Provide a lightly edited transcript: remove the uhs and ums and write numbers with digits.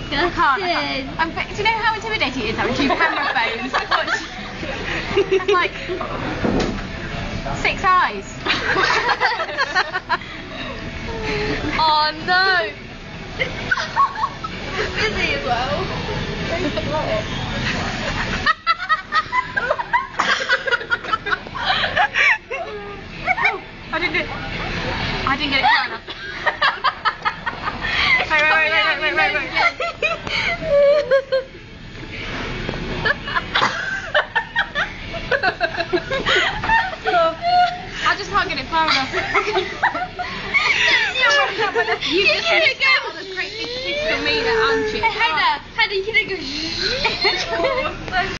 I can't. Do you know how intimidating it is having 2 camera phones? That's like 6 eyes. Oh no! Busy as well. I didn't get it far enough. Wait. I just can't get it far enough. You just get all this great big kiss from me, aren't you? Heather, you can go.